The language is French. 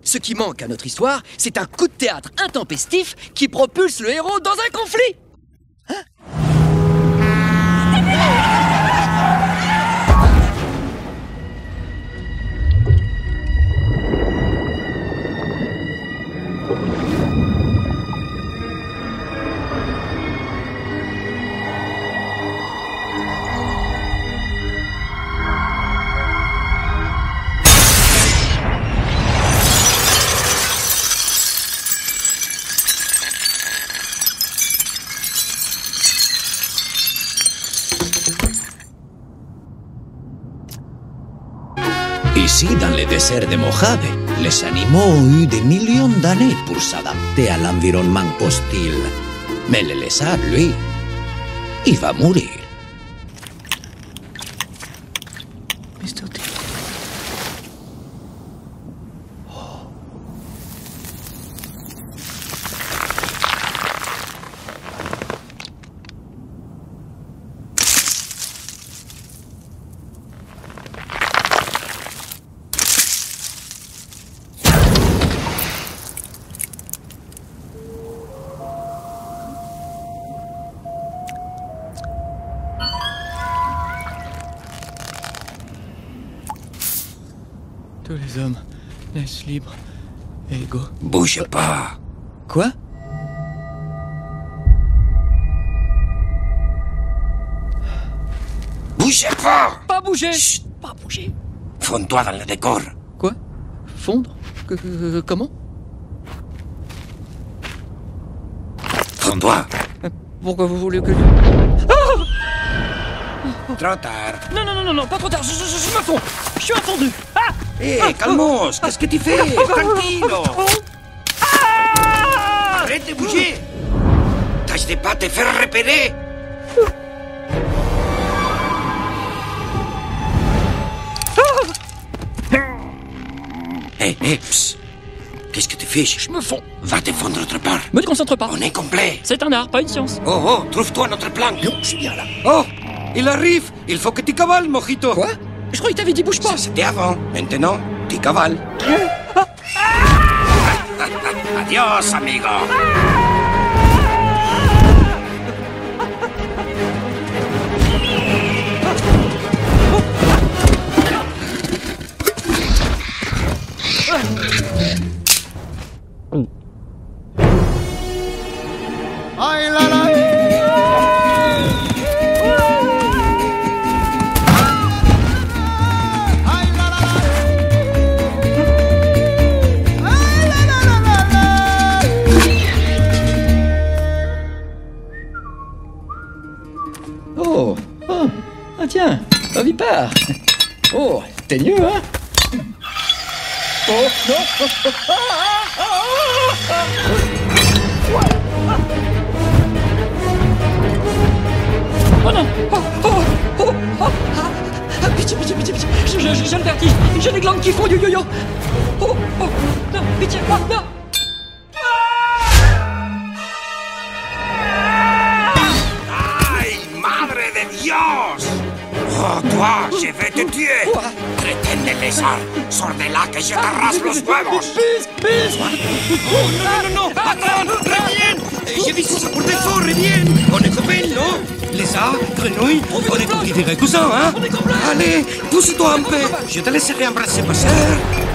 Ce qui manque à notre histoire, c'est un coup de théâtre intempestif qui propulse le héros dans un conflit. Hein? Ici, dans le désert de Mojave, les animaux ont eu des millions d'années pour s'adapter à l'environnement hostile. Mais le lézard, lui, il va mourir. Tous les hommes naissent libres et égaux. Bouge pas. Quoi? Bouge pas. Pas bouger! Chut. Pas bouger! Fonds-toi dans le décor. Quoi? Fondre? Comment? Fonds-toi. Pourquoi vous voulez que... Trop tard. Non, pas trop tard, je me fonds! Je suis un fondu! Ah! Hé, calmos, qu'est-ce que tu fais? Tranquilo. Arrête de bouger. Tâche de pas te faire repérer. Hé, psst. Qu'est-ce que tu fais? Je me fonds! Va te fondre autre part. Me concentre pas! On est complet. C'est un art, pas une science! Oh, trouve-toi notre plan. Non, je suis bien là. Oh, il arrive. Il faut que tu cavales, Mojito. Quoi? Je croyais que t'avais dit bouge pas! Ça, c'était avant. Maintenant, tu cavales. Adios, amigo. Ay, la, la. Oh! Ah tiens! Ovipare! Oh! T'es mieux, hein? Oh! Non! Oh non! Pitié! J'ai le vertige! J'ai les glandes qui font du yo-yo! Oh! Non! Pitié! Non! ¡Ay, madre de Dios! Oh, toi, je vais te tuer. Quoi? Crétin de lézard, sors de là que je t'arrache los huevos. Pisse! Oh, non. Attends, reviens. J'ai vu ça pour des fois, reviens. On est copains, non? Lézard, grenouille, on est considérés cousins, hein? On est complets. Allez, pousse-toi un peu. Je te laisserai embrasser ma sœur.